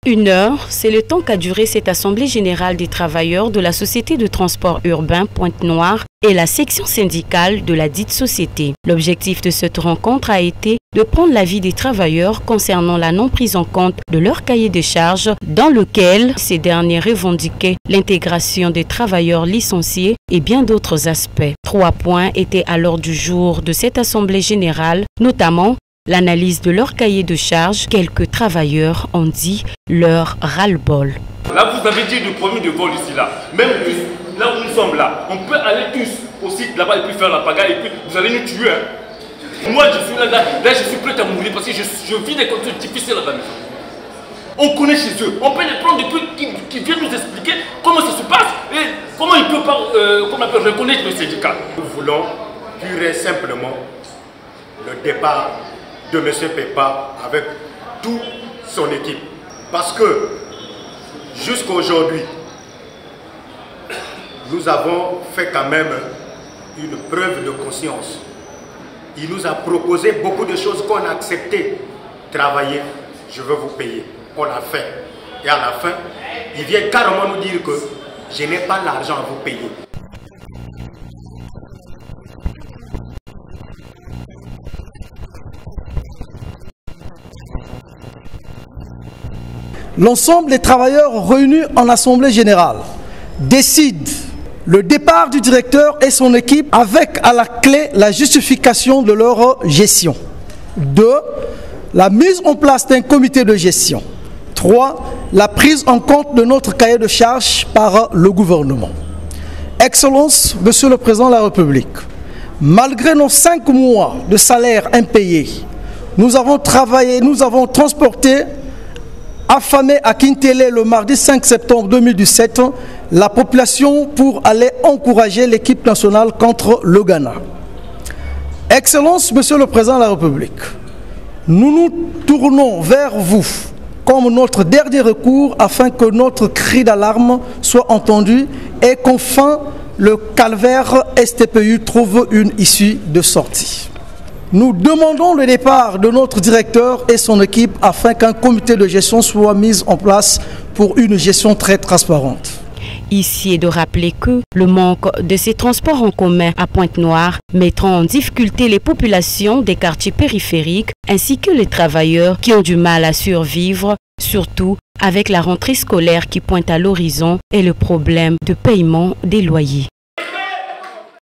1 heure, c'est le temps qu'a duré cette Assemblée générale des travailleurs de la Société de transport urbain Pointe-Noire et la section syndicale de la dite société. L'objectif de cette rencontre a été de prendre l'avis des travailleurs concernant la non prise en compte de leur cahier de charges dans lequel ces derniers revendiquaient l'intégration des travailleurs licenciés et bien d'autres aspects. 3 points étaient à l'ordre du jour de cette Assemblée générale, notamment l'analyse de leur cahier de charges. Quelques travailleurs ont dit leur ras-le-bol. Là, vous avez dit le premier de vol ici, là. Même là où nous sommes là, on peut aller tous au site là-bas et puis faire la pagaille et puis vous allez nous tuer. Hein. Moi, je suis là, je suis prêt à mourir parce que je vis des conditions difficiles à la maison. On connaît chez eux, on peut les prendre depuis qui viennent nous expliquer comment ça se passe et comment ils peuvent reconnaître le syndicat. Nous voulons pur et simplement le départ de M. Pepa avec toute son équipe. Parce que jusqu'à aujourd'hui, nous avons fait quand même une preuve de conscience. Il nous a proposé beaucoup de choses qu'on a accepté. Travailler, je veux vous payer. On l'a fait. Et à la fin, il vient carrément nous dire que je n'ai pas l'argent à vous payer. L'ensemble des travailleurs réunis en Assemblée générale décident le départ du directeur et son équipe avec à la clé la justification de leur gestion. 2. La mise en place d'un comité de gestion. 3. La prise en compte de notre cahier de charges par le gouvernement. Excellence, Monsieur le Président de la République, malgré nos 5 mois de salaire impayés, nous avons travaillé, nous avons transporté affamé à Kintélé le mardi 5 septembre 2017 la population pour aller encourager l'équipe nationale contre le Ghana. Excellence, Monsieur le Président de la République, nous nous tournons vers vous comme notre dernier recours afin que notre cri d'alarme soit entendu et qu'enfin le calvaire STPU trouve une issue de sortie. Nous demandons le départ de notre directeur et son équipe afin qu'un comité de gestion soit mis en place pour une gestion très transparente. Ici est de rappeler que le manque de ces transports en commun à Pointe-Noire mettra en difficulté les populations des quartiers périphériques ainsi que les travailleurs qui ont du mal à survivre, surtout avec la rentrée scolaire qui pointe à l'horizon et le problème de paiement des loyers.